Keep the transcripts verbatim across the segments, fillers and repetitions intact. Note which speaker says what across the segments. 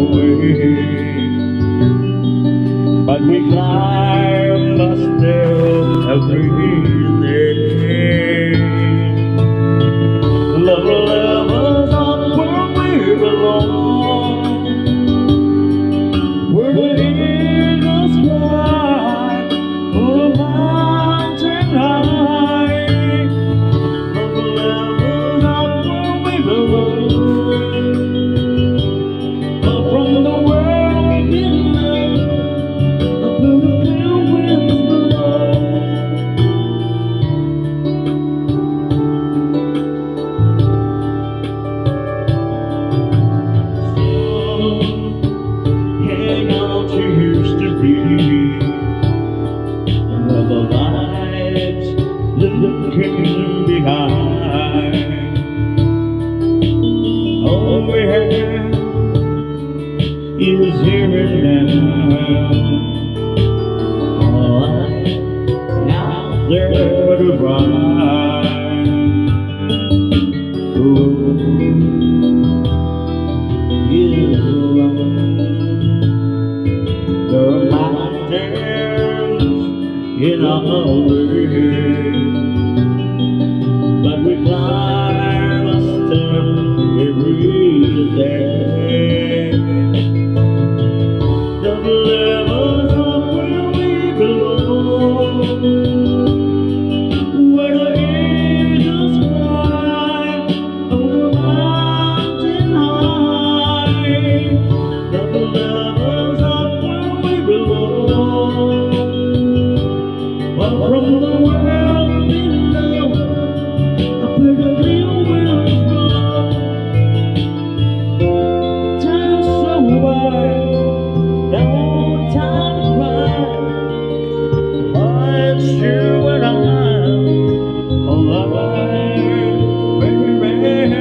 Speaker 1: way. But we climb a step every day. Love love us up where we belong, where the eagles fly over the mountain high. Love love us up where we belong, but from the world below, up to the clear winds below. Hang on to used to be, where the lights looking behind. All we have is here and now, all life out there to ride. Oh, is alone. There are mountains in our way, but we climb a step every day. The levels up where we belong, where the eagles fly over the mountain high. The levels up where we belong, but from the world below, up where the clear winds blow. Time's so wide, no time to cry. Oh, it's you and I'm alive, baby.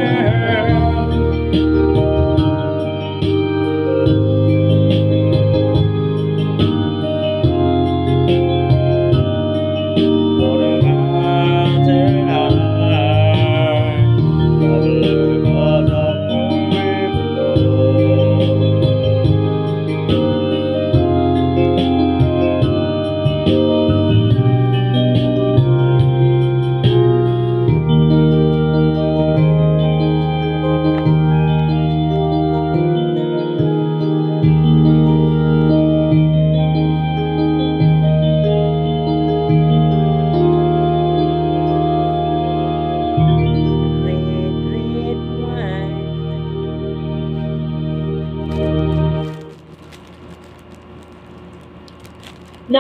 Speaker 2: No.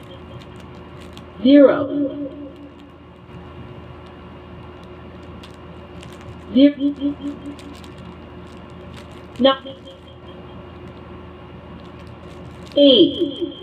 Speaker 2: Zero. Zero. No. Eight.